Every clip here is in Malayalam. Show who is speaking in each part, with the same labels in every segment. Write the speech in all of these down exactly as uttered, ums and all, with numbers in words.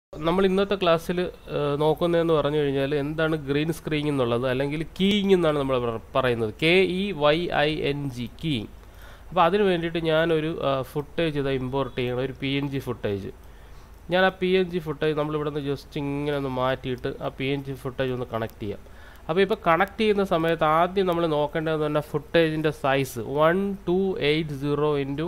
Speaker 1: നമ്മൾ ഇന്നത്തെ ക്ലാസ്സിൽ നോക്കുന്നതെന്ന് പറഞ്ഞു കഴിഞ്ഞാൽ എന്താണ് ഗ്രീൻ സ്ക്രീൻ എന്നുള്ളത്, അല്ലെങ്കിൽ കീയിങ് എന്നാണ് നമ്മൾ പറയുന്നത്. K E Y I N G, keying. അപ്പോൾ അതിന് വേണ്ടിയിട്ട് ഞാനൊരു ഫുട്ടേജ് ഇതാ ഇമ്പോർട്ട് ചെയ്യണം, ഒരു പി എൻ ജി ഫുട്ടേജ്. ഞാൻ ആ പി എൻ ജി ഫുട്ടേജ് നമ്മളിവിടെ നിന്ന് ജസ്റ്റ് ഇങ്ങനെ ഒന്ന് മാറ്റിയിട്ട് ആ പി എൻ ജി ഫുട്ടേജ് ഒന്ന് കണക്ട് ചെയ്യാം. അപ്പോൾ ഇപ്പോൾ കണക്ട് ചെയ്യുന്ന സമയത്ത് ആദ്യം നമ്മൾ നോക്കേണ്ടതെന്ന് പറഞ്ഞാൽ ഫുട്ടേജിൻ്റെ size one two eight zero into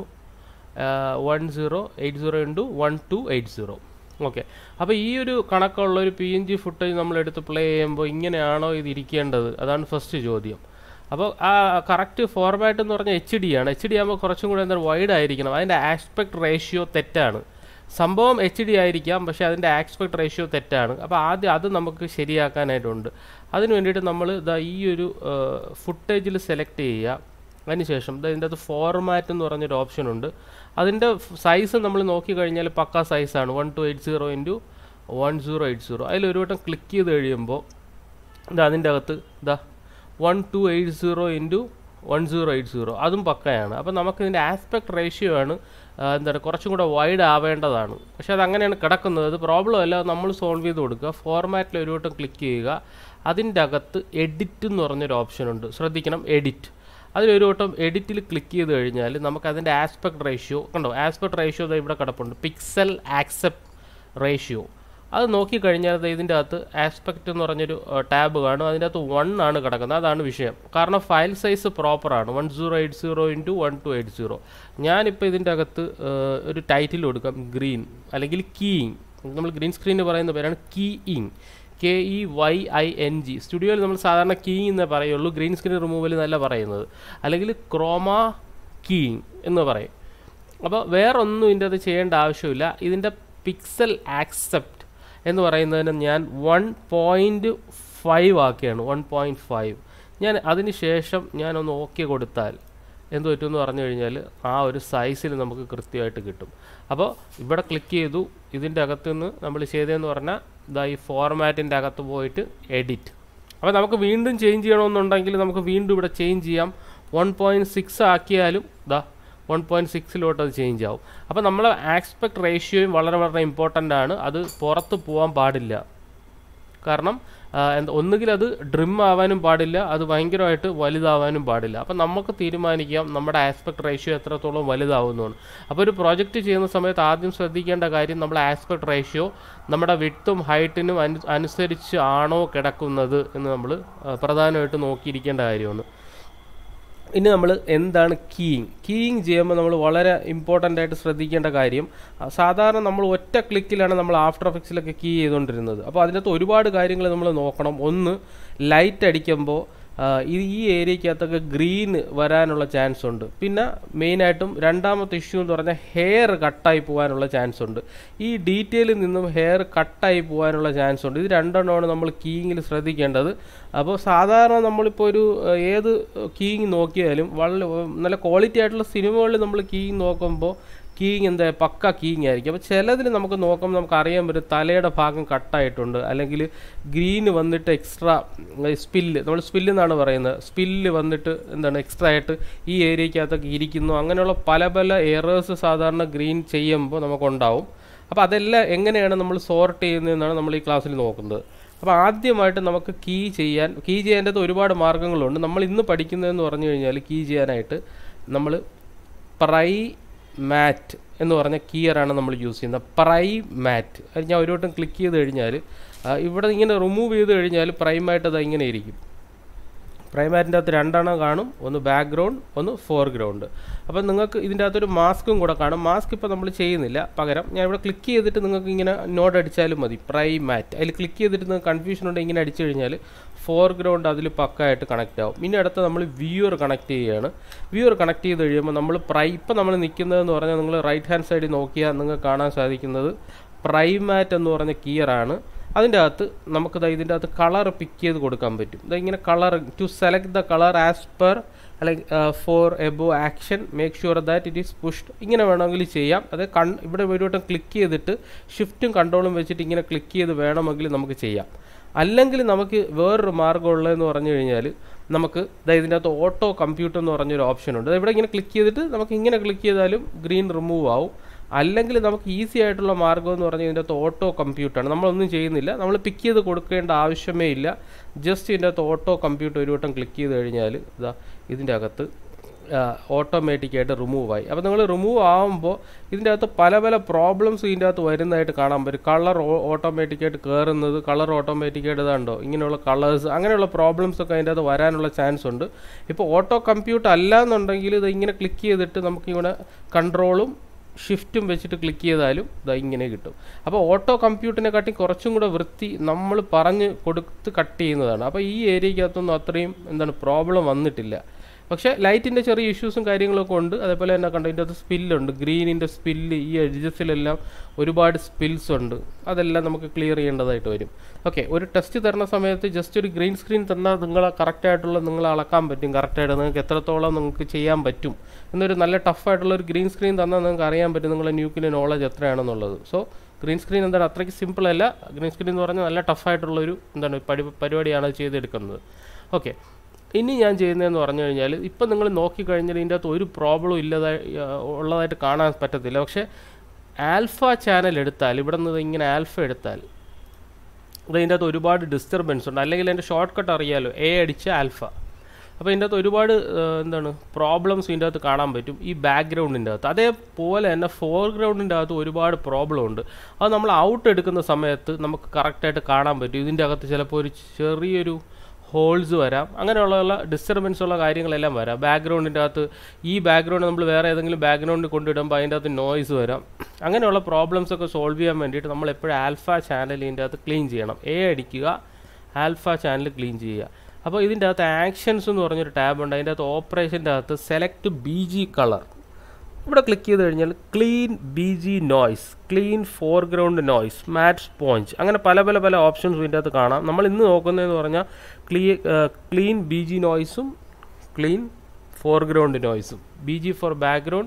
Speaker 1: one zero eight zero into one two eight zero. Okay, അപ്പോൾ ഈ ഒരു കണക്കുള്ള ഒരു പി എൻ ജി ഫുട്ടേജ് നമ്മളെടുത്ത് പ്ലേ ചെയ്യുമ്പോൾ ഇങ്ങനെയാണോ ഇത് ഇരിക്കേണ്ടത്? അതാണ് ഫസ്റ്റ് ചോദ്യം. അപ്പോൾ ആ കറക്റ്റ് ഫോർമാറ്റ് എന്ന് പറഞ്ഞാൽ എച്ച് ഡി ആണ്. എച്ച് ഡി ആകുമ്പോൾ കുറച്ചും കൂടെ എന്താ വൈഡ് ആയിരിക്കണം. അതിൻ്റെ ആസ്പെക്ട് റേഷ്യോ തെറ്റാണ്. സംഭവം എച്ച് ഡി ആയിരിക്കാം, പക്ഷേ അതിൻ്റെ ആസ്പെക്ട് റേഷ്യോ തെറ്റാണ്. അപ്പോൾ ആദ്യം അത് നമുക്ക് ശരിയാക്കാനായിട്ടുണ്ട്. അതിന് വേണ്ടിയിട്ട് നമ്മൾ ഇതാ ഈ ഒരു ഫുട്ടേജിൽ സെലക്ട് ചെയ്യുക. അതിനുശേഷം ഇതിൻ്റെ അകത്ത് ഫോർമാറ്റ് എന്ന് പറഞ്ഞൊരു ഓപ്ഷൻ ഉണ്ട്. അതിൻ്റെ സൈസ് നമ്മൾ നോക്കിക്കഴിഞ്ഞാൽ പക്കാ സൈസാണ്, one two eight zero into one zero eight zero. അതിലൊരു വട്ടം ക്ലിക്ക് ചെയ്ത് കഴിയുമ്പോൾ ഇതാ അതിൻ്റെ അകത്ത് ഇതാ one two eight zero into one zero eight zero, അതും പക്കയാണ്. അപ്പോൾ നമുക്കിതിൻ്റെ ആസ്പെക്ട് റേഷ്യോ ആണ് എന്താണ് കുറച്ചും കൂടെ വൈഡ് ആവേണ്ടതാണ്. പക്ഷേ അതങ്ങനെയാണ് കിടക്കുന്നത്. അത് പ്രോബ്ലം അല്ല, നമ്മൾ സോൾവ് ചെയ്ത് കൊടുക്കുക. ഫോർമാറ്റിൽ ഒരു വട്ടം ക്ലിക്ക് ചെയ്യുക. അതിൻ്റെ അകത്ത് എഡിറ്റ് എന്ന് പറഞ്ഞൊരു ഓപ്ഷൻ ഉണ്ട്, ശ്രദ്ധിക്കണം, എഡിറ്റ്. അതിലൊരു വട്ടം എഡിറ്റിൽ ക്ലിക്ക് ചെയ്ത് കഴിഞ്ഞാൽ നമുക്കതിൻ്റെ ആസ്പെക്ട് റേഷ്യോ കണ്ടോ, ആസ്പെക്ട് റേഷ്യോ ഇവിടെ കിടപ്പുണ്ട്, പിക്സൽ ആക്സെപ്റ്റ് റേഷ്യോ. അത് നോക്കിക്കഴിഞ്ഞാൽ ഇതിൻ്റെ അകത്ത് ആസ്പെക്റ്റ് എന്ന് പറഞ്ഞൊരു ടാബ് കാണും. അതിൻ്റെ അകത്ത് വൺ ആണ് കിടക്കുന്നത്. അതാണ് വിഷയം. കാരണം ഫയൽ സൈസ് പ്രോപ്പറാണ്, one zero eight zero into one two eight zero. ഞാനിപ്പോൾ ഇതിൻ്റെ അകത്ത് ഒരു ടൈറ്റിൽ കൊടുക്കാം, ഗ്രീൻ അല്ലെങ്കിൽ കീയിങ്. നമ്മൾ ഗ്രീൻ സ്ക്രീനിൽ പറയുന്ന പേരാണ് keying, K E Y I N G. സ്റ്റുഡിയോയിൽ നമ്മൾ സാധാരണ കീയിങ് എന്നേ പറയുള്ളൂ, ഗ്രീൻ സ്ക്രീൻ റിമൂവൽ എന്നല്ല പറയുന്നത്. അല്ലെങ്കിൽ ക്രോമ കീയിങ് എന്ന് പറയും. അപ്പോൾ വേറൊന്നും ഇതിൻ്റെ അത് ചെയ്യേണ്ട ആവശ്യമില്ല. ഇതിൻ്റെ പിക്സൽ ആക്സെപ്റ്റ് എന്ന് പറയുന്നതിന് ഞാൻ വൺ പോയിൻറ്റ് ഫൈവ് ആക്കിയാണ്, വൺ പോയിൻറ്റ് ഫൈവ്. ഞാൻ അതിന് ശേഷം ഞാനൊന്ന് ഓക്കെ കൊടുത്താൽ എന്ത് പറ്റുമെന്ന് പറഞ്ഞു കഴിഞ്ഞാൽ ആ ഒരു സൈസിൽ നമുക്ക് കൃത്യമായിട്ട് കിട്ടും. അപ്പോൾ ഇവിടെ ക്ലിക്ക് ചെയ്തു. ഇതിൻ്റെ അകത്ത് നിന്ന് നമ്മൾ ചെയ്തതെന്ന് പറഞ്ഞാൽ ഇതാ ഈ ഫോർമാറ്റിൻ്റെ അകത്ത് പോയിട്ട് എഡിറ്റ്. അപ്പോൾ നമുക്ക് വീണ്ടും ചേഞ്ച് ചെയ്യണമെന്നുണ്ടെങ്കിൽ നമുക്ക് വീണ്ടും ഇവിടെ ചേഞ്ച് ചെയ്യാം. വൺ പോയിൻറ്റ് സിക്സ് ആക്കിയാലും ഇതാ വൺ പോയിൻറ്റ് സിക്സിലോട്ട് അത് ചേഞ്ച് ആവും. അപ്പോൾ നമ്മൾ ആസ്പെക്ട് റേഷ്യോയും വളരെ വളരെ ഇമ്പോർട്ടൻ്റ് ആണ്. അത് പുറത്ത് പോകാൻ പാടില്ല. കാരണം ഒന്നുകിൽ അത് ഡ്രിം ആവാനും പാടില്ല, അത് ഭയങ്കരമായിട്ട് വലുതാവാനും പാടില്ല. അപ്പം നമുക്ക് തീരുമാനിക്കാം നമ്മുടെ ആസ്പെക്ട് റേഷ്യോ എത്രത്തോളം വലുതാവുന്നതാണ്. അപ്പോൾ ഒരു പ്രോജക്റ്റ് ചെയ്യുന്ന സമയത്ത് ആദ്യം ശ്രദ്ധിക്കേണ്ട കാര്യം നമ്മൾ ആസ്പെക്ട് റേഷ്യോ നമ്മുടെ വിഡ്ത്തും ഹൈറ്റിനും അനു അനുസരിച്ച് ആണോ കിടക്കുന്നത് എന്ന് നമ്മൾ പ്രധാനമായിട്ട് നോക്കിയിരിക്കേണ്ട കാര്യമാണ്. ഇനി നമ്മൾ എന്താണ് കീയിങ് കീയിങ് ചെയ്യുമ്പോൾ നമ്മൾ വളരെ ഇമ്പോർട്ടൻ്റ് ആയിട്ട് ശ്രദ്ധിക്കേണ്ട കാര്യം, സാധാരണ നമ്മൾ ഒറ്റ ക്ലിക്കിലാണ് നമ്മൾ ആഫ്റ്റർ എഫക്ട്സിലൊക്കെ കീ ചെയ്തുകൊണ്ടിരുന്നത്. അപ്പോൾ അതിനകത്ത് ഒരുപാട് കാര്യങ്ങൾ നമ്മൾ നോക്കണം. ഒന്ന്, ലൈറ്റ് അടിക്കുമ്പോൾ ഈ ഏരിയക്കകത്തൊക്കെ ഗ്രീൻ വരാനുള്ള ചാൻസ് ഉണ്ട്. പിന്നെ മെയിനായിട്ടും രണ്ടാമത്തെ ഇഷ്യൂ എന്ന് പറഞ്ഞാൽ ഹെയർ കട്ടായി പോകാനുള്ള ചാൻസ് ഉണ്ട്. ഈ ഡീറ്റെയിലിൽ നിന്നും ഹെയർ കട്ടായി പോകാനുള്ള ചാൻസ് ഉണ്ട്. ഇത് രണ്ടെണ്ണമാണ് നമ്മൾ കീയിങ്ങിൽ ശ്രദ്ധിക്കേണ്ടത്. അപ്പോൾ സാധാരണ നമ്മളിപ്പോൾ ഒരു ഏത് കീയിങ് നോക്കിയാലും വളരെ നല്ല ക്വാളിറ്റി ആയിട്ടുള്ള സിനിമകളിൽ നമ്മൾ കീയിങ് നോക്കുമ്പോൾ കീയിങ് എന്താ പക്ക കീയിങ് ആയിരിക്കും. അപ്പോൾ ചിലതിൽ നമുക്ക് നോക്കുമ്പോൾ നമുക്ക് അറിയാൻ പറ്റും തലയുടെ ഭാഗം കട്ടായിട്ടുണ്ട്, അല്ലെങ്കിൽ ഗ്രീന് വന്നിട്ട് എക്സ്ട്രാ സ്പില്ല്, നമ്മൾ സ്പില്ല് എന്നാണ് പറയുന്നത്, സ്പില്ല് വന്നിട്ട് എന്താണ് എക്സ്ട്രാ ആയിട്ട് ഈ ഏരിയക്കകത്തൊക്കെ ഇരിക്കുന്നു. അങ്ങനെയുള്ള പല പല എറേഴ്സ് സാധാരണ ഗ്രീൻ ചെയ്യുമ്പോൾ നമുക്കുണ്ടാവും. അപ്പോൾ അതെല്ലാം എങ്ങനെയാണ് നമ്മൾ സോർട്ട് ചെയ്യുന്നതെന്നാണ് നമ്മൾ ഈ ക്ലാസ്സിൽ നോക്കുന്നത്. അപ്പോൾ ആദ്യമായിട്ട് നമുക്ക് കീ ചെയ്യാൻ കീ ചെയ്യേണ്ടത് ഒരുപാട് മാർഗ്ഗങ്ങളുണ്ട്. നമ്മൾ ഇന്ന് പഠിക്കുന്നതെന്ന് പറഞ്ഞു കഴിഞ്ഞാൽ കീ ചെയ്യാനായിട്ട് നമ്മൾ പ്രൈ മാറ്റ് എന്ന് പറഞ്ഞ കീയറാണ് നമ്മൾ യൂസ് ചെയ്യുന്നത്. പ്രൈ മാറ്റ് അത് ഞാൻ ഒരു വട്ടം ക്ലിക്ക് ചെയ്ത് കഴിഞ്ഞാൽ ഇവിടെ ഇങ്ങനെ റിമൂവ് ചെയ്ത് കഴിഞ്ഞാൽ പ്രൈമായിട്ട് അത് ഇങ്ങനെ ഇരിക്കും. പ്രൈമാറ്റിൻ്റെ അകത്ത് രണ്ടെണ്ണം കാണും, ഒന്ന് ബാക്ക്ഗ്രൗണ്ട്, ഒന്ന് ഫോർഗ്രൗണ്ട്. അപ്പോൾ നിങ്ങൾക്ക് ഇതിൻ്റെ അകത്തൊരു മാസ്കും കൂടെ കാണും. മാസ്ക് ഇപ്പോൾ നമ്മൾ ചെയ്യുന്നില്ല, പകരം ഞാൻ ഇവിടെ ക്ലിക്ക് ചെയ്തിട്ട് നിങ്ങൾക്ക് ഇങ്ങനെ നോട്ട് അടിച്ചാലും മതി, പ്രൈ മാറ്റ്. അതിൽ ക്ലിക്ക് ചെയ്തിട്ട് നിങ്ങൾക്ക് കൺഫ്യൂഷൻ ഉണ്ടെങ്കിൽ ഇങ്ങനെ അടിച്ചു കഴിഞ്ഞാൽ ഫോർഗ്രൗണ്ട് അതിൽ പക്കായിട്ട് കണക്റ്റ് ആവും. ഇനി അടുത്ത നമ്മൾ വ്യൂവർ കണക്ട് ചെയ്യുകയാണ്. വ്യൂവർ കണക്ട് ചെയ്ത് കഴിയുമ്പോൾ നമ്മൾ പ്രൈ ഇപ്പം നമ്മൾ നിൽക്കുന്നതെന്ന് പറഞ്ഞാൽ നിങ്ങൾ റൈറ്റ് ഹാൻഡ് സൈഡിൽ നോക്കിയാൽ നിങ്ങൾക്ക് കാണാൻ സാധിക്കുന്നത് പ്രൈ മാറ്റ് എന്ന് പറഞ്ഞ കീയറാണ്. അതിൻ്റെ അകത്ത് നമുക്കിത് ഇതിൻ്റെ അകത്ത് കളർ പിക്ക് ചെയ്ത് കൊടുക്കാൻ പറ്റും. ഇതിങ്ങനെ colour to select the colour as per അല്ലെങ്കിൽ for above action make sure that it is pushed, ഇങ്ങനെ വേണമെങ്കിൽ ചെയ്യാം. അത് കൺ ഇവിടെ ഒരു വട്ടം ക്ലിക്ക് ചെയ്തിട്ട് ഷിഫ്റ്റും കൺട്രോളും വെച്ചിട്ട് ഇങ്ങനെ ക്ലിക്ക് ചെയ്ത് വേണമെങ്കിൽ നമുക്ക് ചെയ്യാം. അല്ലെങ്കിൽ നമുക്ക് വേറൊരു മാർഗ്ഗം ഉള്ളതെന്ന് പറഞ്ഞു കഴിഞ്ഞാൽ നമുക്ക് ഇതിൻ്റെ അകത്ത് ഓട്ടോ കമ്പ്യൂട്ടർ എന്ന് പറഞ്ഞൊരു ഓപ്ഷൻ ഉണ്ട്. ഇവിടെ ഇങ്ങനെ ക്ലിക്ക് ചെയ്തിട്ട് നമുക്ക് ഇങ്ങനെ ക്ലിക്ക് ചെയ്താലും ഗ്രീൻ റിമൂവ് ആവും. അല്ലെങ്കിൽ നമുക്ക് ഈസി ആയിട്ടുള്ള മാർഗ്ഗം എന്ന് പറഞ്ഞാൽ ഇതിൻ്റെ അകത്ത് ഓട്ടോ കമ്പ്യൂട്ടാണ്. നമ്മളൊന്നും ചെയ്യുന്നില്ല, നമ്മൾ പിക്ക് ചെയ്ത് കൊടുക്കേണ്ട ആവശ്യമേ ഇല്ല. ജസ്റ്റ് ഇതിൻ്റെ അകത്ത് ഓട്ടോ കമ്പ്യൂട്ട് ഒരു വട്ടം ക്ലിക്ക് ചെയ്ത് കഴിഞ്ഞാൽ ഇതാ ഇതിൻ്റെ അകത്ത് ഓട്ടോമാറ്റിക്കായിട്ട് റിമൂവ് ആയി. അപ്പോൾ നിങ്ങൾ റിമൂവ് ആകുമ്പോൾ ഇതിൻ്റെ അകത്ത് പല പല പ്രോബ്ലംസ് ഇതിൻ്റെ അകത്ത് വരുന്നതായിട്ട് കാണാൻ പറ്റും. കളർ ഓട്ടോമാറ്റിക്കായിട്ട് കയറുന്നത്, കളർ ഓട്ടോമാറ്റിക്കായിട്ട് ഇതാണ്ടോ ഇങ്ങനെയുള്ള കളേഴ്സ്, അങ്ങനെയുള്ള പ്രോബ്ലംസ് ഒക്കെ അതിൻ്റെ അകത്ത് വരാനുള്ള ചാൻസ് ഉണ്ട്. ഇപ്പോൾ ഓട്ടോ കമ്പ്യൂട്ട് അല്ല എന്നുണ്ടെങ്കിൽ ഇത് ഇങ്ങനെ ക്ലിക്ക് ചെയ്തിട്ട് നമുക്കിവിടെ കൺട്രോളും ഷിഫ്റ്റും വെച്ചിട്ട് ക്ലിക്ക് ചെയ്താലും ഇതാ ഇങ്ങനെ കിട്ടും. അപ്പോൾ ഓട്ടോ കമ്പ്യൂട്ടിനെക്കാട്ടി കുറച്ചും കൂടെ വൃത്തി നമ്മൾ പറഞ്ഞ് കൊടുത്ത് കട്ട് ചെയ്യുന്നതാണ്. അപ്പോൾ ഈ ഏരിയക്കകത്തൊന്നും അത്രയും എന്താണ് പ്രോബ്ലം വന്നിട്ടില്ല. പക്ഷേ ലൈറ്റിൻ്റെ ചെറിയ ഇഷ്യൂസും കാര്യങ്ങളൊക്കെ ഉണ്ട്. അതേപോലെ തന്നെ കണ്ടു ഇതിൻ്റെ അകത്ത് സ്പില്ലുണ്ട്, ഗ്രീനിൻ്റെ സ്പില്ല്, ഈ എഡ്ജസിലെല്ലാം ഒരുപാട് സ്പിൽസ് ഉണ്ട്. അതെല്ലാം നമുക്ക് ക്ലിയർ ചെയ്യേണ്ടതായിട്ട് വരും. ഓക്കെ, ഒരു ടെസ്റ്റ് തരുന്ന സമയത്ത് ജസ്റ്റ് ഒരു ഗ്രീൻ സ്ക്രീൻ തന്നാൽ നിങ്ങളെ കറക്റ്റായിട്ടുള്ള നിങ്ങൾ അളക്കാൻ പറ്റും. കറക്റ്റായിട്ട് നിങ്ങൾക്ക് എത്രത്തോളം നിങ്ങൾക്ക് ചെയ്യാൻ പറ്റും എന്നൊരു നല്ല ടഫായിട്ടുള്ള ഒരു ഗ്രീൻ സ്ക്രീൻ തന്നാൽ നിങ്ങൾക്ക് അറിയാൻ പറ്റും നിങ്ങളുടെ ന്യൂക്കിൻ്റെ നോളജ് എത്രയാണെന്നുള്ളത്. സോ ഗ്രീൻ സ്ക്രീൻ എന്താണ് അത്രയ്ക്ക് സിമ്പിളല്ല. ഗ്രീൻ സ്ക്രീൻ എന്ന് പറഞ്ഞാൽ നല്ല ടഫായിട്ടുള്ളൊരു എന്താണ് പരി പരിപാടിയാണ് ചെയ്തെടുക്കുന്നത്. ഓക്കെ, ഇനി ഞാൻ ചെയ്യുന്നതെന്ന് പറഞ്ഞു കഴിഞ്ഞാൽ ഇപ്പം നിങ്ങൾ നോക്കിക്കഴിഞ്ഞാൽ ഇതിൻ്റെ അകത്ത് ഒരു പ്രോബ്ലം ഇല്ലതായി ഉള്ളതായിട്ട് കാണാൻ പറ്റത്തില്ല. പക്ഷേ ആൽഫ ചാനൽ എടുത്താൽ, ഇവിടെ നിന്ന് ഇങ്ങനെ ആൽഫ എടുത്താൽ ഇതിൻ്റെ അകത്ത് ഒരുപാട് ഡിസ്റ്റർബൻസ് ഉണ്ട്. അല്ലെങ്കിൽ എൻ്റെ ഷോർട്ട് കട്ട് അറിയാമല്ലോ, എ അടിച്ച ആൽഫ. അപ്പോൾ ഇതിൻ്റെ അകത്ത് ഒരുപാട് എന്താണ് പ്രോബ്ലംസ് ഇതിൻ്റെ അകത്ത് കാണാൻ പറ്റും ഈ ബാക്ക്ഗ്രൗണ്ടിൻ്റെ അകത്ത്. അതേപോലെ തന്നെ ഫോർഗ്രൗണ്ടിൻ്റെ അകത്ത് ഒരുപാട് പ്രോബ്ലം ഉണ്ട്. അത് നമ്മൾ ഔട്ട് എടുക്കുന്ന സമയത്ത് നമുക്ക് കറക്റ്റായിട്ട് കാണാൻ പറ്റും. ഇതിൻ്റെ അകത്ത് ചിലപ്പോൾ ഒരു ചെറിയൊരു ഹോൾസ് വരാം, അങ്ങനെയുള്ള ഡിസ്റ്റർബൻസ് ഉള്ള കാര്യങ്ങളെല്ലാം വരാം. ബാക്ക്ഗ്രൗണ്ടിൻ്റെ അകത്ത് ഈ ബാക്ക്ഗ്രൗണ്ട് നമ്മൾ വേറെ ഏതെങ്കിലും ബാക്ക്ഗ്രൗണ്ടിൽ കൊണ്ടിടുമ്പോൾ അതിൻ്റെ അകത്ത് നോയ്സ് വരാം. അങ്ങനെയുള്ള പ്രോബ്ലംസ് ഒക്കെ സോൾവ് ചെയ്യാൻ വേണ്ടിയിട്ട് നമ്മൾ എപ്പോഴും ആൽഫ ചാനൽ ഇതിൻ്റെ അകത്ത് ക്ലീൻ ചെയ്യണം. എ അടിക്കുക, ആൽഫ ചാനൽ ക്ലീൻ ചെയ്യുക. അപ്പോൾ ഇതിൻ്റെ അകത്ത് ആക്ഷൻസ് എന്ന് പറഞ്ഞൊരു ടാബ് ഉണ്ട്. അതിൻ്റെ അകത്ത് ഓപ്പറേഷൻ്റെ അകത്ത് സെലക്ട് ബി ജി കളർ, ഇവിടെ ക്ലിക്ക് ചെയ്ത് കഴിഞ്ഞാൽ clean B G noise, clean foreground noise, matte sponge, അങ്ങനെ പല പല പല ഓപ്ഷൻസ് ഇതിൻ്റെ അകത്ത് കാണാം. നമ്മൾ ഇന്ന് നോക്കുന്നതെന്ന് പറഞ്ഞാൽ ക്ലീ ക്ലീൻ ബി ജി നോയ്സും ക്ലീൻ ഫോർഗ്രൗണ്ട് നോയ്സും. B G for background,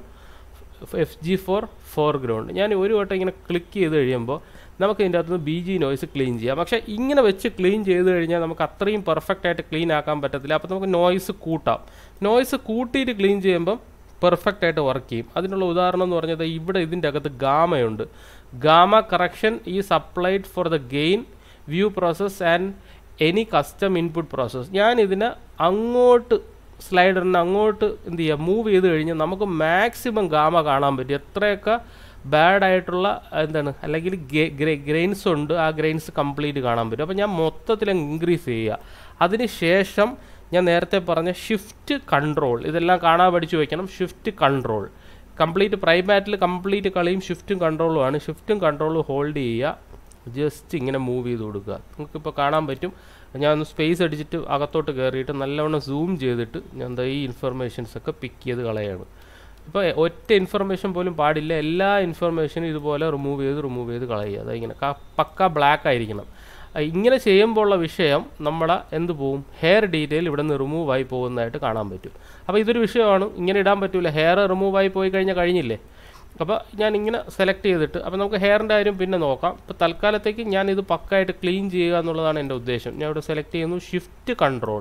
Speaker 1: F G for foreground. ഞാൻ ഒരു വട്ടം ഇങ്ങനെ ക്ലിക്ക് ചെയ്ത് കഴിയുമ്പോൾ നമുക്ക് ഇതിൻ്റെ അകത്ത് നിന്ന് ബി ജി നോയ്സ് ക്ലീൻ ചെയ്യാം. പക്ഷേ ഇങ്ങനെ വെച്ച് ക്ലീൻ ചെയ്ത് കഴിഞ്ഞാൽ നമുക്ക് അത്രയും പെർഫെക്റ്റ് ആയിട്ട് ക്ലീൻ ആക്കാൻ പറ്റത്തില്ല. അപ്പോൾ നമുക്ക് നോയ്സ് കൂട്ടാം. നോയ്സ് കൂട്ടിയിട്ട് ക്ലീൻ ചെയ്യുമ്പം പെർഫെക്റ്റ് ആയിട്ട് വർക്ക് ചെയ്യും. അതിനുള്ള ഉദാഹരണം എന്ന് പറഞ്ഞത് ഇവിടെ ഇതിൻ്റെ അകത്ത് ഗാമയുണ്ട്. Gamma correction is applied for the gain view process and any custom input process. ഞാൻ ഇതിനെ അങ്ങോട്ട് സ്ലൈഡറിനെ അങ്ങോട്ട് എന്ത് ചെയ്യുക, മൂവ് ചെയ്ത് കഴിഞ്ഞാൽ നമുക്ക് മാക്സിമം ഗാമ കാണാൻ പറ്റും. എത്രയൊക്കെ ബാഡായിട്ടുള്ള എന്താണ് അല്ലെങ്കിൽ ഗ്രെയിൻസ് ഉണ്ട്, ആ ഗ്രെയിൻസ് കംപ്ലീറ്റ് കാണാൻ പറ്റും. അപ്പോൾ ഞാൻ മൊത്തത്തിൽ ഇൻക്രീസ് ചെയ്യുക. അതിന് ശേഷം ഞാൻ നേരത്തെ പറഞ്ഞ ഷിഫ്റ്റ് കൺട്രോൾ, ഇതെല്ലാം കാണാൻ പഠിച്ചു വയ്ക്കണം. ഷിഫ്റ്റ് കൺട്രോൾ കംപ്ലീറ്റ് പ്രൈമാറ്റിൽ കംപ്ലീറ്റ് കളിയും ഷിഫ്റ്റും കൺട്രോളുമാണ്. ഷിഫ്റ്റും കൺട്രോളും ഹോൾഡ് ചെയ്യുക, ജസ്റ്റ് ഇങ്ങനെ മൂവ് ചെയ്ത് കൊടുക്കുക. നിങ്ങൾക്കിപ്പോൾ കാണാൻ പറ്റും. ഞാൻ ഒന്ന് സ്പേസ് അടിച്ചിട്ട് അകത്തോട്ട് കയറിയിട്ട് നല്ലവണ്ണം സൂം ചെയ്തിട്ട് ഞാൻ എന്താ ഈ ഇൻഫർമേഷൻസൊക്കെ പിക്ക് ചെയ്ത് കളയാണ്. ഇപ്പോൾ ഒറ്റ ഇൻഫർമേഷൻ പോലും പാടില്ല, എല്ലാ ഇൻഫർമേഷനും ഇതുപോലെ റിമൂവ് ചെയ്ത് റിമൂവ് ചെയ്ത് കളയുക. അതായത് ഇങ്ങനെ പക്ക ബ്ലാക്ക് ആയിരിക്കണം. ഇങ്ങനെ ചെയ്യുമ്പോഴുള്ള വിഷയം നമ്മുടെ എന്ത് പോവും, ഹെയർ ഡീറ്റെയിൽ ഇവിടെ നിന്ന് റിമൂവ് ആയി പോകുന്നതായിട്ട് കാണാൻ പറ്റും. അപ്പോൾ ഇതൊരു വിഷയമാണ്, ഇങ്ങനെ ഇടാൻ പറ്റില്ല. ഹെയർ റിമൂവ് ആയി പോയി കഴിഞ്ഞാൽ കഴിഞ്ഞില്ലേ. അപ്പോൾ ഞാൻ ഇങ്ങനെ സെലക്ട് ചെയ്തിട്ട് അപ്പോൾ നമുക്ക് ഹെയറിൻ്റെ കാര്യം പിന്നെ നോക്കാം. ഇപ്പോൾ തൽക്കാലത്തേക്ക് ഞാനിത് പക്കായിട്ട് ക്ലീൻ ചെയ്യുക എന്നുള്ളതാണ് എൻ്റെ ഉദ്ദേശം. ഞാൻ ഇവിടെ സെലക്ട് ചെയ്യുന്നു shift control,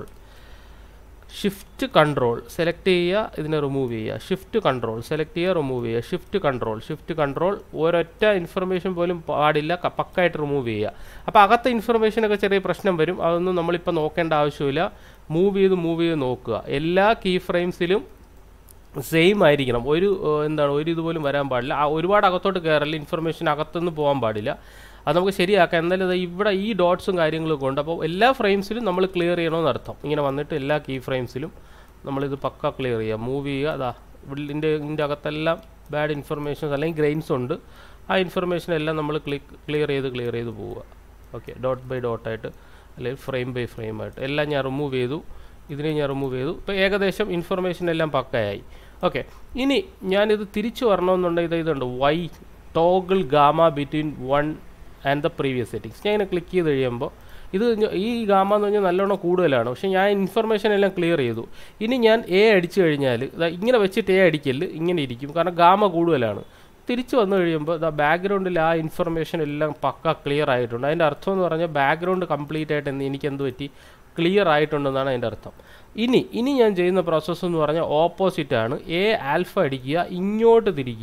Speaker 1: shift control select ചെയ്യുക, ഇതിനെ റിമൂവ് ചെയ്യുക. ഷിഫ്റ്റ് കൺട്രോൾ സെലക്ട് ചെയ്യുക, റിമൂവ് ചെയ്യുക. ഷിഫ്റ്റ് കൺട്രോൾ ഷിഫ്റ്റ് കൺട്രോൾ ഒരൊറ്റ ഇൻഫർമേഷൻ പോലും പാടില്ല, പക്കായിട്ട് റിമൂവ് ചെയ്യുക. അപ്പോൾ അകത്തെ ഇൻഫർമേഷനൊക്കെ ചെറിയ പ്രശ്നം വരും, അതൊന്നും നമ്മളിപ്പോൾ നോക്കേണ്ട ആവശ്യമില്ല. മൂവ് ചെയ്ത് മൂവ് ചെയ്ത് നോക്കുക. എല്ലാ കീ ഫ്രെയിംസിലും സെയിം ആയിരിക്കണം. ഒരു എന്താണ് ഒരു ഇതുപോലും വരാൻ പാടില്ല. ഒരുപാട് അകത്തോട്ട് കയറല്ല, ഇൻഫർമേഷൻ അകത്തുനിന്ന് പോകാൻ പാടില്ല. അത് നമുക്ക് ശരിയാക്കാം. എന്തായാലും ഇവിടെ ഈ ഡോട്ട്സും കാര്യങ്ങളൊക്കെ ഉണ്ട്. അപ്പോൾ എല്ലാ ഫ്രെയിംസിലും നമ്മൾ ക്ലിയർ ചെയ്യണമെന്ന് അർത്ഥം. ഇങ്ങനെ വന്നിട്ട് എല്ലാ കീ ഫ്രെയിംസിലും നമ്മളിത് പക്ക ക്ലിയർ ചെയ്യുക, മൂവ് ചെയ്യുക. അതാ ഇതിൻ്റെ ഇതിൻ്റെ അകത്തെല്ലാം ബാഡ് ഇൻഫർമേഷൻസ് അല്ലെങ്കിൽ ഗ്രെയിൻസ് ഉണ്ട്. ആ ഇൻഫർമേഷൻ എല്ലാം നമ്മൾ ക്ലിക്ക് ക്ലിയർ ചെയ്ത് ക്ലിയർ ചെയ്ത് പോവുക. ഓക്കെ, ഡോട്ട് ബൈ ഡോട്ടായിട്ട് അല്ലെങ്കിൽ ഫ്രെയിം ബൈ ഫ്രെയിം ആയിട്ട് എല്ലാം ഞാൻ റിമൂവ് ചെയ്തു. ഇതിനെ ഞാൻ റിമൂവ് ചെയ്തു. ഇപ്പോൾ ഏകദേശം ഇൻഫർമേഷൻ എല്ലാം പക്കയായി. ഓക്കെ, ഇനി ഞാനിത് തിരിച്ചു വരണമെന്നുണ്ടെങ്കിൽ ഇതുണ്ട് Y toggle gamma between one and the previous settings. ഞാൻ ഇങ്ങനെ ക്ലിക്ക് ചെയ്ത് കഴിയുമ്പോൾ ഇത് ഈ ഗാമ എന്ന് പറഞ്ഞാൽ നല്ലോണം കൂടുതലാണ്. പക്ഷേ ഞാൻ ഇൻഫർമേഷൻ എല്ലാം ക്ലിയർ ചെയ്തു. ഇനി ഞാൻ എ അടിച്ചു കഴിഞ്ഞാൽ ഇങ്ങനെ വെച്ചിട്ട് എ അടിക്കല് ഇങ്ങനെ ഇരിക്കും, കാരണം ഗാമ കൂടുതലാണ്. തിരിച്ചു വന്നു കഴിയുമ്പോൾ ദ ബാക്ക്ഗ്രൗണ്ടിൽ ആ ഇൻഫർമേഷൻ എല്ലാം പക്ക ക്ലിയർ ആയിട്ടുണ്ട്. അതിൻ്റെ അർത്ഥം എന്ന് പറഞ്ഞാൽ ബാക്ക്ഗ്രൗണ്ട് കംപ്ലീറ്റ് ആയിട്ട് എനിക്ക് എന്ത് പറ്റി, ക്ലിയർ ആയിട്ടുണ്ടെന്നാണ് അതിൻ്റെ അർത്ഥം. ഇനി ഇനി ഞാൻ ചെയ്യുന്ന പ്രോസസ്സ് എന്ന് പറഞ്ഞാൽ ഓപ്പോസിറ്റാണ്. എ ആൽഫ അടിക്കുക, ഇങ്ങോട്ട് തിരിക്കുക.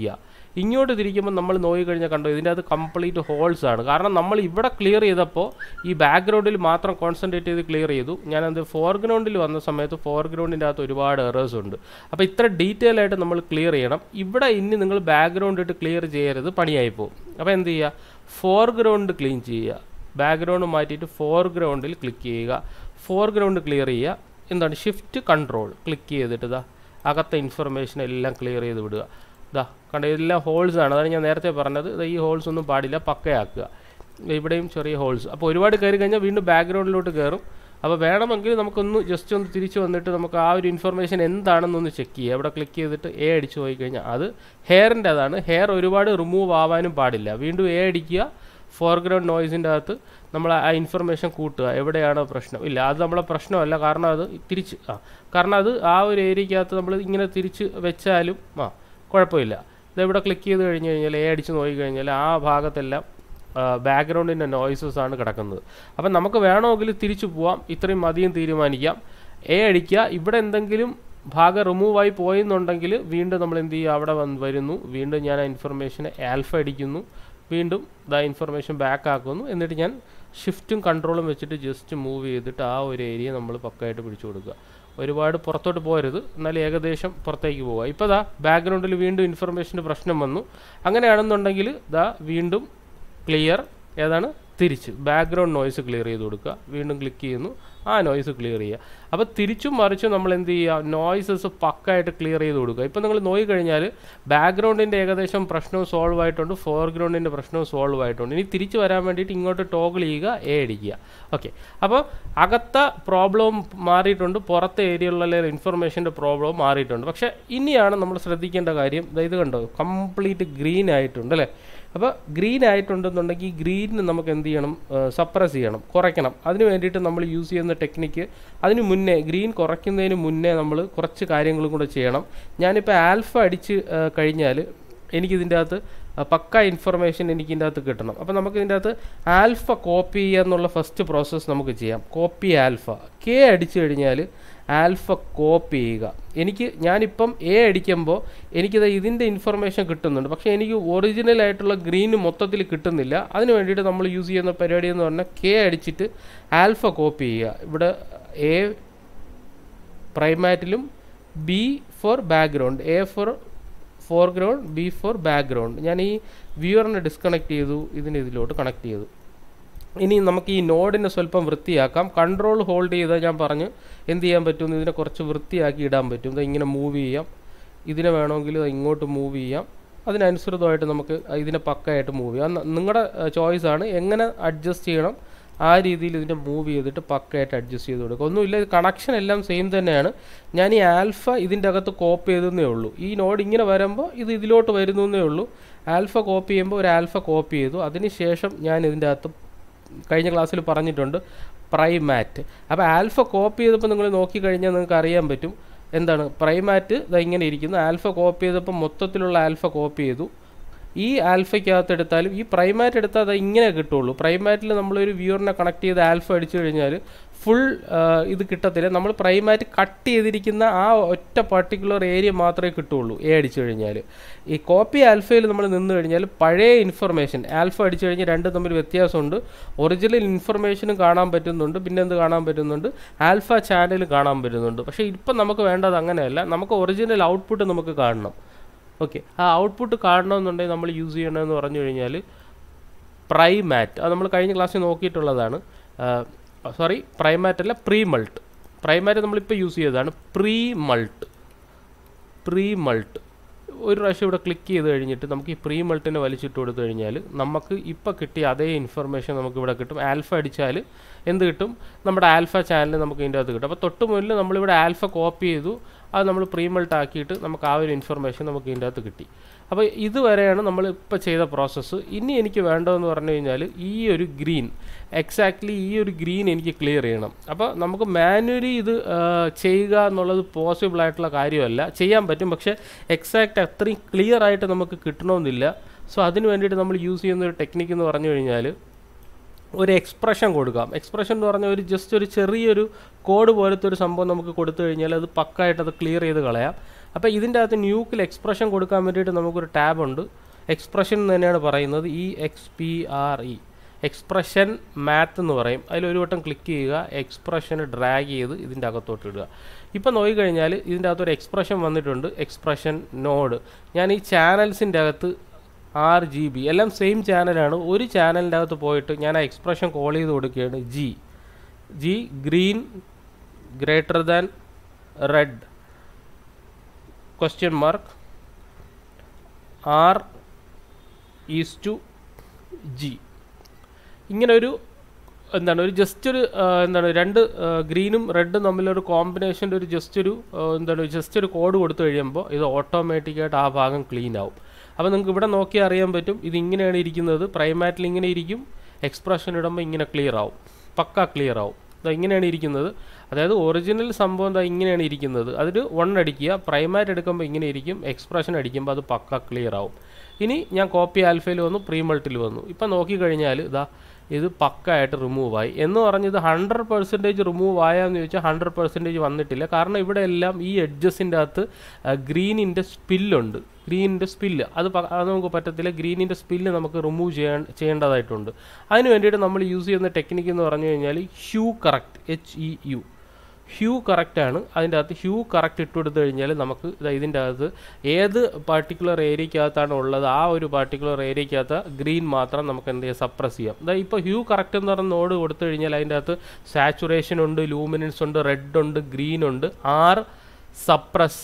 Speaker 1: ഇങ്ങോട്ട് തിരിക്കുമ്പോൾ നമ്മൾ നോക്കിക്കഴിഞ്ഞാൽ കണ്ടോ ഇതിൻ്റെ അത് കംപ്ലീറ്റ് ഹോൾസ് ആണ്. കാരണം നമ്മൾ ഇവിടെ ക്ലിയർ ചെയ്തപ്പോൾ ഈ ബാക്ക്ഗ്രൗണ്ടിൽ മാത്രം കോൺസെൻട്രേറ്റ് ചെയ്ത് ക്ലിയർ ചെയ്തു. ഞാനത് ഫോർഗ്രൗണ്ടിൽ വന്ന സമയത്ത് ഫോർഗ്രൗണ്ടിൻ്റെ അകത്ത് ഒരുപാട് എറേഴ്സ് ഉണ്ട്. അപ്പോൾ ഇത്ര ഡീറ്റെയിൽ ആയിട്ട് നമ്മൾ ക്ലിയർ ചെയ്യണം. ഇവിടെ ഇനി നിങ്ങൾ ബാക്ക്ഗ്രൗണ്ട് ഇട്ട് ക്ലിയർ ചെയ്യരുത്, പണിയായി പോകും. അപ്പോൾ എന്ത് ചെയ്യുക, ഫോർഗ്രൗണ്ട് ക്ലീൻ ചെയ്യുക, ബാക്ക്ഗ്രൗണ്ട് മാറ്റിയിട്ട് ഫോർഗ്രൗണ്ടിൽ ക്ലിക്ക് ചെയ്യുക, ഫോർഗ്രൗണ്ട് ക്ലിയർ ചെയ്യുക. എന്താണ് ഷിഫ്റ്റ് കൺട്രോൾ ക്ലിക്ക് ചെയ്തിട്ട് ഇതാ അകത്തെ ഇൻഫർമേഷൻ എല്ലാം ക്ലിയർ ചെയ്ത് വിടുക. ഇതാ കണ്ട ഇതെല്ലാം ഹോൾസ് ആണ്, അതാണ് ഞാൻ നേരത്തെ പറഞ്ഞത്. ഈ ഹോൾസ് ഒന്നും പാടില്ല, പക്കയാക്കുക. ഇവിടെയും ചെറിയ ഹോൾസ്. അപ്പോൾ ഒരുപാട് കയറി കഴിഞ്ഞാൽ വീണ്ടും ബാക്ക്ഗ്രൗണ്ടിലോട്ട് കയറും. അപ്പോൾ വേണമെങ്കിൽ നമുക്കൊന്ന് ജസ്റ്റ് ഒന്ന് തിരിച്ച് വന്നിട്ട് നമുക്ക് ആ ഒരു ഇൻഫർമേഷൻ എന്താണെന്നൊന്ന് ചെക്ക് ചെയ്യുക. ഇവിടെ ക്ലിക്ക് ചെയ്തിട്ട് എ അടിച്ച് പോയി കഴിഞ്ഞാൽ അത് ഹെയറിൻ്റെ അതാണ്. ഹെയർ ഒരുപാട് റിമൂവ് ആവാനും പാടില്ല. വീണ്ടും എ അടിക്കുക, ഫോർഗ്രൗണ്ട് നോയ്സിൻ്റെ അകത്ത് നമ്മൾ ആ ഇൻഫർമേഷൻ കൂട്ടുക. എവിടെയാണോ പ്രശ്നം, ഇല്ല അത് നമ്മളെ പ്രശ്നമല്ല, കാരണം അത് തിരിച്ച് ആ കാരണം അത് ആ ഒരു ഏരിയക്കകത്ത് നമ്മൾ ഇങ്ങനെ തിരിച്ച് വെച്ചാലും ആ കുഴപ്പമില്ല. ഇതെവിടെ ക്ലിക്ക് ചെയ്ത് കഴിഞ്ഞ് കഴിഞ്ഞാൽ എ അടിച്ച് നോക്കി കഴിഞ്ഞാൽ ആ ഭാഗത്തെല്ലാം ബാക്ക്ഗ്രൗണ്ടിൻ്റെ നോയ്സസ് ആണ് കിടക്കുന്നത്. അപ്പം നമുക്ക് വേണമെങ്കിൽ തിരിച്ചു പോവാം, ഇത്രയും മതിയും തീരുമാനിക്കാം. എ അടിക്കുക, ഇവിടെ എന്തെങ്കിലും ഭാഗം റിമൂവായി പോയെന്നുണ്ടെങ്കിൽ വീണ്ടും നമ്മൾ എന്ത് ചെയ്യുക, അവിടെ വന്ന് വരുന്നു, വീണ്ടും ഞാൻ ആ ഇൻഫർമേഷനെ ആൽഫ അടിക്കുന്നു, വീണ്ടും ദാ ഇൻഫർമേഷൻ ബാക്ക് ആക്കുന്നു. എന്നിട്ട് ഞാൻ ഷിഫ്റ്റും കൺട്രോളും വെച്ചിട്ട് ജസ്റ്റ് മൂവ് ചെയ്തിട്ട് ആ ഒരു ഏരിയ നമ്മൾ പക്കായിട്ട് പിടിച്ചു കൊടുക്കുക. ഒരുപാട് പുറത്തോട്ട് പോകരുത്, എന്നാൽ ഏകദേശം പുറത്തേക്ക് പോവുക. ഇപ്പോൾ ദാ ബാക്ക്ഗ്രൗണ്ടിൽ വീണ്ടും ഇൻഫർമേഷൻ്റെ പ്രശ്നം വന്നു. അങ്ങനെയാണെന്നുണ്ടെങ്കിൽ ദാ വീണ്ടും ക്ലിയർ ഏതാണ് തിരിച്ച് ബാക്ക്ഗ്രൗണ്ട് നോയ്സ് ക്ലിയർ ചെയ്ത് കൊടുക്കുക. വീണ്ടും ക്ലിക്ക് ചെയ്യുന്നു, ആ നോയ്സ് ക്ലിയർ ചെയ്യുക. അപ്പോൾ തിരിച്ചും മറിച്ചും നമ്മൾ എന്ത് ചെയ്യുക, നോയ്സസ് പക്കായിട്ട് ക്ലിയർ ചെയ്ത് കൊടുക്കുക. ഇപ്പോൾ നിങ്ങൾ നോക്കിക്കഴിഞ്ഞാൽ ബാക്ക്ഗ്രൗണ്ടിൻ്റെ ഏകദേശം പ്രശ്നവും സോൾവ് ആയിട്ടുണ്ട്, ഫോർഗ്രൗണ്ടിൻ്റെ പ്രശ്നവും സോൾവ് ആയിട്ടുണ്ട്. ഇനി തിരിച്ച് വരാൻ വേണ്ടിയിട്ട് ഇങ്ങോട്ട് ടോഗിൾ ചെയ്യുക, എ അടിക്കുക. ഓക്കെ, അപ്പോൾ അകത്ത പ്രോബ്ലവും മാറിയിട്ടുണ്ട്, പുറത്തെ ഏരിയയിലുള്ള ഇൻഫർമേഷൻ്റെ പ്രോബ്ലവും മാറിയിട്ടുണ്ട്. പക്ഷേ ഇനിയാണ് നമ്മൾ ശ്രദ്ധിക്കേണ്ട കാര്യം, ഇത് കണ്ടോ കംപ്ലീറ്റ് ഗ്രീൻ ആയിട്ടുണ്ട് അല്ലേ. അപ്പോൾ ഗ്രീൻ ആയിട്ടുണ്ടെന്നുണ്ടെങ്കിൽ ഈ ഗ്രീനിന് നമുക്ക് എന്ത് ചെയ്യണം, സപ്രസ് ചെയ്യണം, കുറയ്ക്കണം. അതിന് വേണ്ടിയിട്ട് നമ്മൾ യൂസ് ചെയ്യുന്ന ടെക്നിക്ക്, അതിന് മുന്നേ ഗ്രീൻ കുറയ്ക്കുന്നതിന് മുന്നേ നമ്മൾ കുറച്ച് കാര്യങ്ങളും കൂടെ ചെയ്യണം. ഞാനിപ്പോൾ ആൽഫ അടിച്ച് കഴിഞ്ഞാൽ എനിക്കിതിൻ്റെ അകത്ത് പക്ക ഇൻഫർമേഷൻ എനിക്കിതിൻ്റെ അകത്ത് കിട്ടണം. അപ്പോൾ നമുക്ക് ഇതിൻ്റെ അകത്ത് ആൽഫ കോപ്പി ചെയ്യുക എന്നുള്ള ഫസ്റ്റ് പ്രോസസ്സ് നമുക്ക് ചെയ്യാം. കോപ്പി ആൽഫ, കെ അടിച്ചു കഴിഞ്ഞാൽ ആൽഫ കോപ്പി ചെയ്യുക. എനിക്ക് ഞാനിപ്പം എ അടിക്കുമ്പോൾ എനിക്കിത് ഇതിൻ്റെ ഇൻഫർമേഷൻ കിട്ടുന്നുണ്ട്, പക്ഷേ എനിക്ക് ഒറിജിനലായിട്ടുള്ള ഗ്രീന് മൊത്തത്തിൽ കിട്ടുന്നില്ല. അതിന് വേണ്ടിയിട്ട് നമ്മൾ യൂസ് ചെയ്യുന്ന പരിപാടി എന്ന് പറഞ്ഞാൽ കെ അടിച്ചിട്ട് ആൽഫ കോപ്പി ചെയ്യുക. ഇവിടെ എ പ്രൈമാറ്റിലും B for background, A for foreground, B for background. ഞാൻ ഈ വ്യൂവറിനെ ഡിസ്കണക്ട് ചെയ്തു, ഇതിന് ഇതിലോട്ട് കണക്ട് ചെയ്തു. ഇനി നമുക്ക് ഈ നോഡിനെ സ്വല്പം വൃത്തിയാക്കാം. കൺട്രോൾ ഹോൾഡ് ചെയ്താൽ ഞാൻ പറഞ്ഞു എന്ത് ചെയ്യാൻ പറ്റും, ഇതിനെ കുറച്ച് വൃത്തിയാക്കി ഇടാൻ പറ്റും. ഇത് ഇങ്ങനെ മൂവ് ചെയ്യാം, ഇതിനെ വേണമെങ്കിൽ ഇങ്ങോട്ട് മൂവ് ചെയ്യാം. അതിനനുസൃതമായിട്ട് നമുക്ക് ഇതിനെ പക്കയായിട്ട് മൂവ് ചെയ്യാം. നിങ്ങളുടെ ചോയ്സാണ്, എങ്ങനെ അഡ്ജസ്റ്റ് ചെയ്യണം ആ രീതിയിൽ ഇതിനെ മൂവ് ചെയ്തിട്ട് പക്കയായിട്ട് അഡ്ജസ്റ്റ് ചെയ്ത് കൊടുക്കുക. ഒന്നുമില്ല, ഇത് കണക്ഷൻ എല്ലാം സെയിം തന്നെയാണ്. ഞാൻ ഈ ആൽഫ ഇതിൻ്റെ അകത്ത് കോപ്പി ചെയ്തേ ഉള്ളൂ. ഈ നോഡ് ഇങ്ങനെ വരുമ്പോൾ ഇത് ഇതിലോട്ട് വരുന്നേ ഉള്ളൂ. ആൽഫ കോപ്പി ചെയ്യുമ്പോൾ ഒരു ആൽഫ കോപ്പി ചെയ്തു. അതിനുശേഷം ഞാൻ ഇതിൻ്റെ അകത്ത് കഴിഞ്ഞ ക്ലാസ്സിൽ പറഞ്ഞിട്ടുണ്ട് പ്രൈമാറ്റ്. അപ്പോൾ ആൽഫ കോപ്പി ചെയ്തപ്പോൾ നിങ്ങൾ നോക്കിക്കഴിഞ്ഞാൽ നിങ്ങൾക്ക് അറിയാൻ പറ്റും എന്താണ് പ്രൈമാറ്റ് ഇത് ഇങ്ങനെ ഇരിക്കുന്നു. ആൽഫ കോപ്പി ചെയ്തപ്പോൾ മൊത്തത്തിലുള്ള ആൽഫ കോപ്പി ചെയ്തു. ഈ ആൽഫയ്ക്കകത്ത് എടുത്താലും ഈ പ്രൈമാറ്റ് എടുത്താൽ അത് ഇങ്ങനെ കിട്ടുള്ളൂ. പ്രൈമാറ്റിൽ നമ്മളൊരു വ്യൂവറിനെ കണക്ട് ചെയ്ത് ആൽഫ അടിച്ചു കഴിഞ്ഞാൽ ഫുൾ ഇത് കിട്ടത്തില്ല. നമ്മൾ പ്രൈമാറ്റ് കട്ട് ചെയ്തിരിക്കുന്ന ആ ഒറ്റ പർട്ടിക്കുലർ ഏരിയ മാത്രമേ കിട്ടുള്ളൂ എ അടിച്ചു കഴിഞ്ഞാൽ. ഈ കോപ്പി ആൽഫയിൽ നമ്മൾ നിന്ന് കഴിഞ്ഞാൽ പഴയ ഇൻഫർമേഷൻ ആൽഫ അടിച്ചു കഴിഞ്ഞാൽ രണ്ടും തമ്മിൽ വ്യത്യാസമുണ്ട്. ഒറിജിനൽ ഇൻഫർമേഷനും കാണാൻ പറ്റുന്നുണ്ട്, പിന്നെ എന്ത് കാണാൻ പറ്റുന്നുണ്ട്, ആൽഫ ചാനൽ കാണാൻ പറ്റുന്നുണ്ട്. പക്ഷേ ഇപ്പം നമുക്ക് വേണ്ടത് അങ്ങനെയല്ല, നമുക്ക് ഒറിജിനൽ ഔട്ട്പുട്ട് നമുക്ക് കാണണം. ഓക്കെ, ആ ഔട്ട്പുട്ട് കാണണമെന്നുണ്ടെങ്കിൽ നമ്മൾ യൂസ് ചെയ്യണമെന്ന് പറഞ്ഞു കഴിഞ്ഞാൽ പ്രൈമാറ്റ്, അത് നമ്മൾ കഴിഞ്ഞ ക്ലാസ്സിൽ നോക്കിയിട്ടുള്ളതാണ്. സോറി പ്രൈമാറ്റ് അല്ല, പ്രീ മൾട്ട്. പ്രൈമാറ്റ് നമ്മളിപ്പോൾ യൂസ് ചെയ്തതാണ്. പ്രീ മൾട്ട് പ്രീ മൾട്ട് ഒരു പ്രാവശ്യം ഇവിടെ ക്ലിക്ക് ചെയ്ത് കഴിഞ്ഞിട്ട് നമുക്ക് ഈ പ്രീ മൾട്ടിനെ വലിച്ചിട്ട് കൊടുത്തു കഴിഞ്ഞാൽ നമുക്ക് ഇപ്പോൾ കിട്ടിയ അതേ ഇൻഫർമേഷൻ നമുക്ക് ഇവിടെ കിട്ടും. ആൽഫ അടിച്ചാൽ എന്ത് കിട്ടും, നമ്മുടെ ആൽഫ ചാനൽ നമുക്ക് ഇതിൻ്റെ അകത്ത് കിട്ടും. അപ്പോൾ തൊട്ട് മുന്നിൽ നമ്മളിവിടെ ആൽഫ കോപ്പി ചെയ്തു, അത് നമ്മൾ പ്രീ മൾട്ട് ആക്കിയിട്ട് നമുക്ക് ആ ഒരു ഇൻഫർമേഷൻ നമുക്ക് ഇതിൻ്റെ അകത്ത് കിട്ടി. അപ്പോൾ ഇതുവരെയാണ് നമ്മളിപ്പോൾ ചെയ്ത പ്രോസസ്സ്. ഇനി എനിക്ക് വേണ്ടതെന്ന് പറഞ്ഞു കഴിഞ്ഞാൽ ഈ ഒരു ഗ്രീൻ, എക്സാക്ട്ലി ഈ ഒരു ഗ്രീൻ എനിക്ക് ക്ലിയർ ചെയ്യണം. അപ്പോൾ നമുക്ക് മാനുവലി ഇത് ചെയ്യുക എന്നുള്ളത് പോസിബിൾ ആയിട്ടുള്ള കാര്യമല്ല. ചെയ്യാൻ പറ്റും, പക്ഷേ എക്സാക്റ്റ് അത്രയും ക്ലിയർ ആയിട്ട് നമുക്ക് കിട്ടണമെന്നില്ല. സോ അതിന് വേണ്ടിയിട്ട് നമ്മൾ യൂസ് ചെയ്യുന്ന ഒരു ടെക്നിക്ക് എന്ന് പറഞ്ഞു കഴിഞ്ഞാൽ ഒരു എക്സ്പ്രഷൻ കൊടുക്കാം. എക്സ്പ്രഷൻ എന്ന് പറഞ്ഞാൽ ഒരു ജസ്റ്റ് ഒരു ചെറിയൊരു കോഡ് പോലത്തെ ഒരു സംഭവം നമുക്ക് കൊടുത്തു കഴിഞ്ഞാൽ അത് പക്കായിട്ട് അത് ക്ലിയർ ചെയ്ത് കളയാം. അപ്പോൾ ഇതിൻ്റെ അകത്ത് ന്യൂക്കിൽ എക്സ്പ്രഷൻ കൊടുക്കാൻ വേണ്ടിയിട്ട് നമുക്കൊരു ടാബുണ്ട്. എക്സ്പ്രഷൻ തന്നെയാണ് പറയുന്നത്. E X P R E expression math എന്ന് പറയും. അതിലൊരു വട്ടം ക്ലിക്ക് ചെയ്യുക, എക്സ്പ്രഷന് ഡ്രാഗ് ചെയ്ത് ഇതിൻ്റെ അകത്തോട്ട് ഇടുക. ഇപ്പം നോക്കിക്കഴിഞ്ഞാൽ ഇതിൻ്റെ അകത്തൊരു എക്സ്പ്രഷൻ വന്നിട്ടുണ്ട്, എക്സ്പ്രഷൻ നോഡ്. ഞാൻ ഈ ചാനൽസിൻ്റെ അകത്ത് ആറ് ജി ബി എല്ലാം സെയിം ചാനലാണ്. ഒരു ചാനലിൻ്റെ അകത്ത് പോയിട്ട് ഞാൻ ആ എക്സ്പ്രഷൻ കോൾ ചെയ്ത് കൊടുക്കുകയാണ്. G G green greater than red question mark R is to G. ഇങ്ങനെ ഒരു എന്താണ് ഒരു ജസ്റ്റ് ഒരു എന്താണ് രണ്ട് ഗ്രീനും റെഡും തമ്മിലൊരു കോമ്പിനേഷൻ്റെ ഒരു ജസ്റ്റ് ഒരു എന്താണ് ജസ്റ്റ് ഒരു കോഡ് കൊടുത്തു കഴിയുമ്പോൾ ഇത് ഓട്ടോമാറ്റിക്കായിട്ട് ആ ഭാഗം ക്ലീൻ ആവും. അപ്പോൾ നിങ്ങൾക്ക് ഇവിടെ നോക്കിയാൽ അറിയാൻ പറ്റും ഇത് ഇങ്ങനെയാണ് ഇരിക്കുന്നത്. പ്രൈമാറ്റിൽ ഇങ്ങനെ ഇരിക്കും, എക്സ്പ്രഷൻ ഇടുമ്പോൾ ഇങ്ങനെ ക്ലിയർ ആവും, പക്ക ക്ലിയർ ആവും. ഇതാ ഇങ്ങനെയാണ് ഇരിക്കുന്നത്. അതായത് ഒറിജിനൽ സംഭവം എന്താ ഇങ്ങനെയാണ് ഇരിക്കുന്നത്. അതിൽ വൺ അടിക്കുക, പ്രൈമാറ്റ് എടുക്കുമ്പോൾ ഇങ്ങനെ ഇരിക്കും, എക്സ്പ്രഷൻ അടിക്കുമ്പോൾ അത് പക്ക ക്ലിയർ ആവും. ഇനി ഞാൻ കോപ്പി ആൽഫയിൽ വന്നു, പ്രീ മൾട്ടിൽ വന്നു. ഇപ്പം നോക്കിക്കഴിഞ്ഞാൽ ഇതാ ഇത് പക്കായിട്ട് റിമൂവ് ആയി. എന്ന് പറഞ്ഞത് ഹൺഡ്രഡ് പെർസെൻറ്റേജ് റിമൂവ് ആയാന്ന് ചോദിച്ചാൽ ഹൺഡ്രഡ് പെർസെൻറ്റേജ് വന്നിട്ടില്ല. കാരണം ഇവിടെ എല്ലാം ഈ എഡ്ജസിൻ്റെ അകത്ത് ഗ്രീനിൻ്റെ സ്പില്ലുണ്ട്. ഗ്രീനിൻ്റെ സ്പില്ല് അത് അത് നമുക്ക് പറ്റത്തില്ല. ഗ്രീനിൻ്റെ സ്പില്ല് നമുക്ക് റിമൂവ് ചെയ്യാൻ ചെയ്യേണ്ടതായിട്ടുണ്ട്. അതിന് വേണ്ടിയിട്ട് നമ്മൾ യൂസ് ചെയ്യുന്ന ടെക്നിക്ക് എന്ന് പറഞ്ഞു കഴിഞ്ഞാൽ hue correct, H E U hue കറക്റ്റാണ്. അതിൻ്റെ അകത്ത് ഹ്യൂ കറക്റ്റ് ഇട്ട് കൊടുത്തു കഴിഞ്ഞാൽ നമുക്ക് ഇതിൻ്റെ അകത്ത് ഏത് പർട്ടിക്കുലർ ഏരിയക്കകത്താണ് ഉള്ളത് ആ ഒരു പർട്ടിക്കുലർ ഏരിയക്കകത്ത് ഗ്രീൻ മാത്രം നമുക്ക് എന്ത് ചെയ്യാം, സപ്രസ് ചെയ്യാം. അതായത് ഇപ്പോൾ ഹ്യൂ കറക്റ്റ് എന്ന് പറഞ്ഞ നോഡ് കൊടുത്തു കഴിഞ്ഞാൽ അതിൻ്റെ അകത്ത് സാച്ചുറേഷൻ ഉണ്ട്, ലൂമിനൻസ് ഉണ്ട്, റെഡ് ഉണ്ട്, ഗ്രീൻ ഉണ്ട്. R suppress,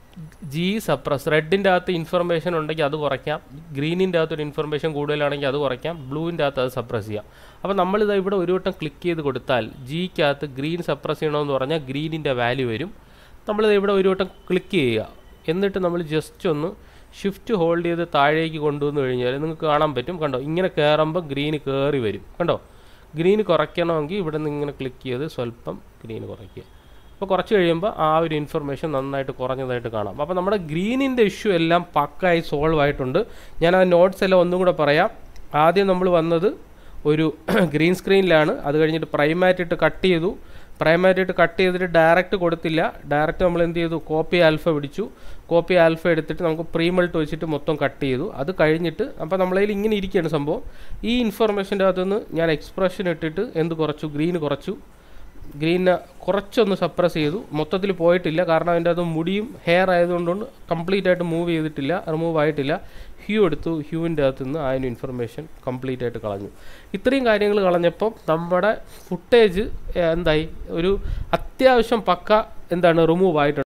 Speaker 1: G suppress. റെഡിൻ്റെ അകത്ത് ഇൻഫർമേഷൻ ഉണ്ടെങ്കിൽ അത് കുറയ്ക്കാം, ഗ്രീനിൻ്റെ അകത്തൊരു ഇൻഫർമേഷൻ കൂടുതലാണെങ്കിൽ അത് കുറയ്ക്കാം, ബ്ലൂവിൻ്റെ അകത്ത് അത് സപ്രസ് ചെയ്യാം. അപ്പോൾ നമ്മളിത് ഇവിടെ ഒരു വട്ടം ക്ലിക്ക് ചെയ്ത് കൊടുത്താൽ ജിക്കകത്ത് ഗ്രീൻ സപ്രസ് ചെയ്യണമെന്ന് പറഞ്ഞാൽ ഗ്രീനിൻ്റെ വാല്യൂ വരും. നമ്മളിത് ഇവിടെ ഒരു വട്ടം ക്ലിക്ക് ചെയ്യുക, എന്നിട്ട് നമ്മൾ ജസ്റ്റ് ഒന്ന് ഷിഫ്റ്റ് ഹോൾഡ് ചെയ്ത് താഴേക്ക് കൊണ്ടുവന്ന് കഴിഞ്ഞാൽ നിങ്ങൾക്ക് കാണാൻ പറ്റും. കണ്ടോ, ഇങ്ങനെ കയറുമ്പോൾ ഗ്രീന് കയറി വരും. കണ്ടോ, ഗ്രീന് കുറയ്ക്കണമെങ്കിൽ ഇവിടെ നിന്ന് ഇങ്ങനെ ക്ലിക്ക് ചെയ്ത് സ്വല്പം ഗ്രീന് കുറയ്ക്കുക. അപ്പോൾ കുറച്ച് കഴിയുമ്പോൾ ആ ഒരു ഇൻഫർമേഷൻ നന്നായിട്ട് കുറഞ്ഞതായിട്ട് കാണാം. അപ്പോൾ നമ്മുടെ ഗ്രീനിൻ്റെ ഇഷ്യൂ എല്ലാം പക്കായി സോൾവ് ആയിട്ടുണ്ട്. ഞാൻ ആ നോട്ട്സ് എല്ലാം ഒന്നും കൂടെ പറയാം. ആദ്യം നമ്മൾ വന്നത് ഒരു ഗ്രീൻ സ്ക്രീനിലാണ്. അത് കഴിഞ്ഞിട്ട് പ്രൈമാറ്റ് ഇട്ട് കട്ട് ചെയ്തു. പ്രൈമാറ്റ് ഇട്ട് കട്ട് ചെയ്തിട്ട് ഡയറക്റ്റ് കൊടുത്തില്ല. ഡയറക്റ്റ് നമ്മൾ എന്ത് ചെയ്തു, കോപ്പി ആൽഫ പിടിച്ചു. കോപ്പി ആൽഫ എടുത്തിട്ട് നമുക്ക് പ്രീമൾട്ട് വെച്ചിട്ട് മൊത്തം കട്ട് ചെയ്തു. അത് കഴിഞ്ഞിട്ട് അപ്പോൾ നമ്മളതിൽ ഇങ്ങനെ ഇരിക്കുകയാണ് സംഭവം. ഈ ഇൻഫർമേഷൻ്റെ അകത്തുനിന്ന് ഞാൻ എക്സ്പ്രഷൻ ഇട്ടിട്ട് എന്ത് കുറച്ചു, ഗ്രീൻ കുറച്ചു. ഗ്രീനെ കുറച്ചൊന്ന് സപ്രസ് ചെയ്തു. മൊത്തത്തിൽ പോയിട്ടില്ല, കാരണം അതിൻ്റെ അത് മുടിയും ഹെയർ ആയതുകൊണ്ട് കംപ്ലീറ്റ് ആയിട്ട് മൂവ് ചെയ്തിട്ടില്ല, റിമൂവ് ആയിട്ടില്ല. ഹ്യൂ എടുത്തു, ഹ്യൂവിൻ്റെ അകത്തു നിന്ന് അതിന് ഇൻഫർമേഷൻ കംപ്ലീറ്റ് ആയിട്ട് കളഞ്ഞു. ഇത്രയും കാര്യങ്ങൾ കളഞ്ഞപ്പം നമ്മുടെ ഫുട്ടേജ് എന്തായി, ഒരു അത്യാവശ്യം പക്ക എന്താണ് റിമൂവ് ആയിട്ടുണ്ട്.